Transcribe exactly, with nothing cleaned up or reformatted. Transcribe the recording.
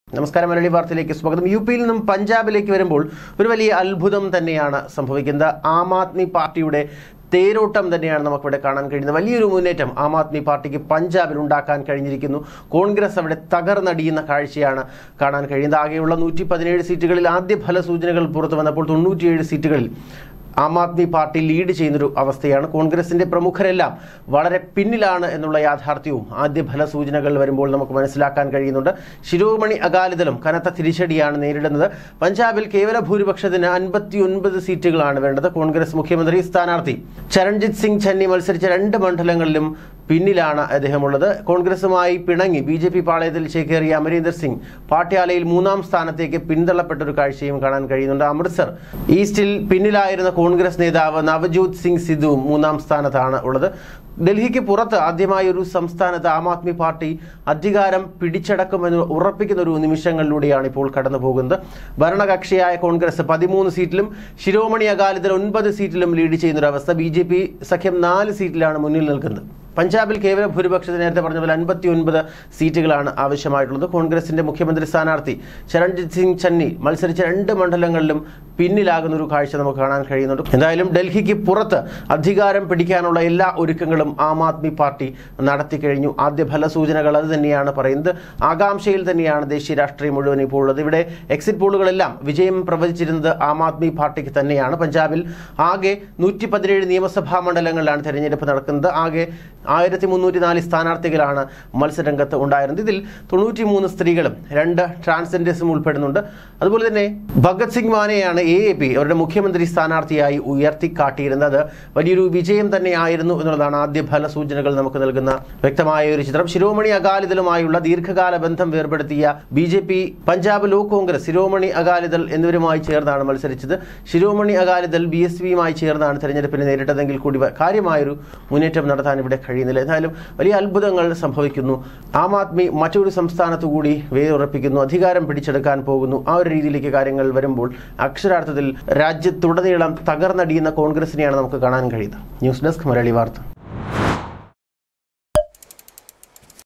നമസ്കാരം, മലയാളി വാർത്തയിലേക്ക് സ്വാഗതം. യു പിയിൽ നിന്നും പഞ്ചാബിലേക്ക് വരുമ്പോൾ ഒരു വലിയ അത്ഭുതം തന്നെയാണ് സംഭവിക്കുന്നത്. ആം ആദ്മി പാർട്ടിയുടെ തേരോട്ടം തന്നെയാണ് നമുക്കിവിടെ കാണാൻ കഴിയുന്നത്. വലിയൊരു മുന്നേറ്റം ആം ആദ്മി പാർട്ടിക്ക് പഞ്ചാബിൽ ഉണ്ടാക്കാൻ കഴിഞ്ഞിരിക്കുന്നു. കോൺഗ്രസ് അവിടെ തകർന്നടിയുന്ന കാഴ്ചയാണ് കാണാൻ കഴിയുന്നത്. ആകെയുള്ള നൂറ്റി പതിനേഴ് സീറ്റുകളിൽ ആദ്യ ഫല സൂചനകൾ പുറത്തു വന്നപ്പോൾ തൊണ്ണൂറ്റിയേഴ് സീറ്റുകളിൽ ആം ആദ്മി പാർട്ടി ലീഡ് ചെയ്യുന്നൊരു അവസ്ഥയാണ്. കോൺഗ്രസിന്റെ പ്രമുഖരെല്ലാം വളരെ പിന്നിലാണ് എന്നുള്ള യാഥാർത്ഥ്യവും ആദ്യ ഫല സൂചനകൾ വരുമ്പോൾ നമുക്ക് മനസ്സിലാക്കാൻ കഴിയുന്നുണ്ട്. ശിരോമണി അകാലിദളും കനത്ത തിരിച്ചടിയാണ് നേരിടുന്നത്. പഞ്ചാബിൽ കേവല ഭൂരിപക്ഷത്തിന് അൻപത്തി ഒൻപത് സീറ്റുകളാണ് വേണ്ടത്. കോൺഗ്രസ് മുഖ്യമന്ത്രി സ്ഥാനാർത്ഥി ചരൺജിത് സിംഗ് ചന്നി മത്സരിച്ച രണ്ട് മണ്ഡലങ്ങളിലും പിന്നിലാണ് അദ്ദേഹമുള്ളത്. കോൺഗ്രസുമായി പിണങ്ങി ബി ജെ പി പാളയത്തിൽ ചേക്കേറിയ അമരീന്ദർ സിംഗ് പാട്യാലയിൽ മൂന്നാം സ്ഥാനത്തേക്ക് പിന്തള്ളപ്പെട്ടൊരു കാഴ്ചയും കാണാൻ കഴിയുന്നുണ്ട്. അമൃത്സർ ഈസ്റ്റിൽ പിന്നിലായിരുന്ന കോൺഗ്രസ് നേതാവ് നവജോത് സിംഗ് സിദ്ധുവും മൂന്നാം സ്ഥാനത്താണ് ഉള്ളത്. ഡൽഹിക്ക് പുറത്ത് ആദ്യമായി ഒരു സംസ്ഥാനത്ത് ആം ആദ്മി പാർട്ടി അധികാരം പിടിച്ചടക്കുമെന്ന് ഉറപ്പിക്കുന്ന ഒരു നിമിഷങ്ങളിലൂടെയാണ് ഇപ്പോൾ കടന്നു പോകുന്നത്. ഭരണകക്ഷിയായ കോൺഗ്രസ് പതിമൂന്ന് സീറ്റിലും ശിരോമണി അകാലിദൾ ഒൻപത് സീറ്റിലും ലീഡ് ചെയ്യുന്നൊരവസ്ഥ. ബി ജെ പി സഖ്യം നാല് സീറ്റിലാണ് മുന്നിൽ നിൽക്കുന്നത്. പഞ്ചാബിൽ കേവല ഭൂരിപക്ഷത്തിന് നേരത്തെ പറഞ്ഞ പോലെ അൻപത്തി ഒൻപത് സീറ്റുകളാണ് ആവശ്യമായിട്ടുള്ളത്. കോൺഗ്രസിന്റെ മുഖ്യമന്ത്രി സ്ഥാനാർത്ഥി ചരൺജിത് സിംഗ് ചന്നി മത്സരിച്ച രണ്ട് മണ്ഡലങ്ങളിലും പിന്നിലാകുന്ന ഒരു കാഴ്ച നമുക്ക് കാണാൻ കഴിയുന്നുണ്ട്. എന്തായാലും ഡൽഹിക്ക് പുറത്ത് അധികാരം പിടിക്കാനുള്ള എല്ലാ ഒരുക്കങ്ങളും ആം ആദ്മി പാർട്ടി നടത്തി കഴിഞ്ഞു. ആദ്യ ഫല സൂചനകൾ അത് തന്നെയാണ് പറയുന്നത്. ആകാംക്ഷയിൽ തന്നെയാണ് ദേശീയ രാഷ്ട്രീയം മുഴുവൻ ഇപ്പോൾ ഉള്ളത്. ഇവിടെ എക്സിറ്റ് പോളുകളെല്ലാം വിജയം പ്രവചിച്ചിരുന്നത് ആം ആദ്മി പാർട്ടിക്ക് തന്നെയാണ്. പഞ്ചാബിൽ ആകെ നൂറ്റി പതിനേഴ് നിയമസഭാ മണ്ഡലങ്ങളിലാണ് തെരഞ്ഞെടുപ്പ് നടക്കുന്നത്. ആകെ ആയിരത്തി മുന്നൂറ്റി നാല് സ്ഥാനാർത്ഥികളാണ് മത്സരരംഗത്ത് ഉണ്ടായിരുന്നത്. ഇതിൽ തൊണ്ണൂറ്റി മൂന്ന് സ്ത്രീകളും രണ്ട് ട്രാൻസ്ജെൻഡേഴ്സും ഉൾപ്പെടുന്നുണ്ട്. അതുപോലെ തന്നെ ഭഗത് സിംഗ് മാനെയാണ് എ എ പി അവരുടെ മുഖ്യമന്ത്രി സ്ഥാനാർത്ഥിയായി ഉയർത്തിക്കാട്ടിയിരുന്നത്. വലിയൊരു വിജയം തന്നെയായിരുന്നു എന്നുള്ളതാണ് ആദ്യ ഫല സൂചനകൾ നമുക്ക് നൽകുന്ന വ്യക്തമായ ഒരു ചിത്രം. ശിരോമണി അകാലിദളുമായുള്ള ദീർഘകാല ബന്ധം വേർപെടുത്തിയ B J P Punjab Lok Congress Shiromani Akali Dal എന്നിവരുമായി ചേർന്നാണ് മത്സരിച്ചത്. ശിരോമണി അകാലിദൾ ബി എസ് പിയുമായി ചേർന്നാണ് തെരഞ്ഞെടുപ്പിനെ നേരിട്ടതെങ്കിൽ കൂടി കാര്യമായൊരു മുന്നേറ്റം നടത്താൻ ഇവിടെ കഴിയുന്നില്ല. എന്തായാലും വലിയ അത്ഭുതങ്ങൾ സംഭവിക്കുന്നു. ആം ആദ്മി മറ്റൊരു സംസ്ഥാനത്തു കൂടി വേരുറപ്പിക്കുന്നു, അധികാരം പിടിച്ചെടുക്കാൻ പോകുന്നു. ആ ഒരു രീതിയിലേക്ക് കാര്യങ്ങൾ വരുമ്പോൾ അക്ഷരാർത്ഥത്തിൽ രാജ്യത്തുടനീളം തകർന്നടിയുന്ന കോൺഗ്രസിനെയാണ് നമുക്ക് കാണാൻ കഴിയുന്നത്. ന്യൂസ് ഡെസ്ക്, മലയാളി വാർത്ത.